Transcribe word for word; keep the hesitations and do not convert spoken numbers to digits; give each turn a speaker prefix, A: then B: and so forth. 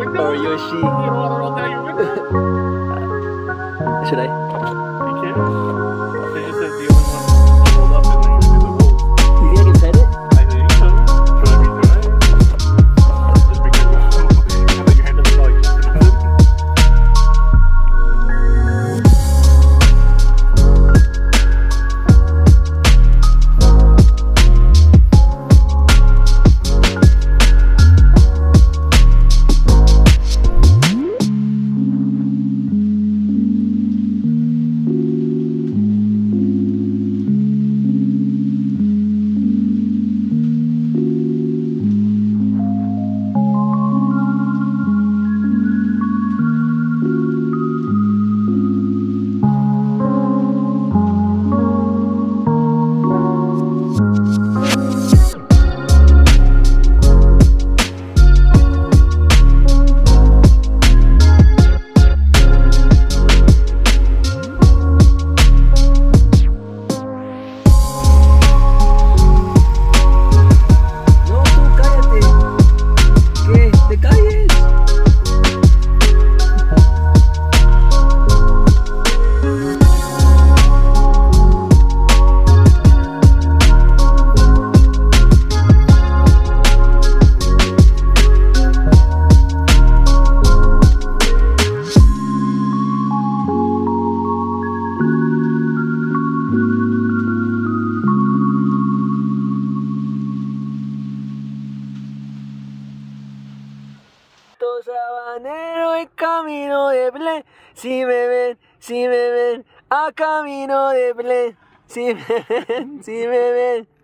A: window?
B: Or Yoshi.
A: You don't want to roll down your window?
B: Should I?
A: You can. They just said the only one rolled up in the, in the wolf.
B: You think I can pet it?
A: I think so. Should I be doing it? Just because you have your hand up and like
B: Sabanero en camino de Belén, si me ven, si me ven, a camino de Belén, si me ven, si me ven.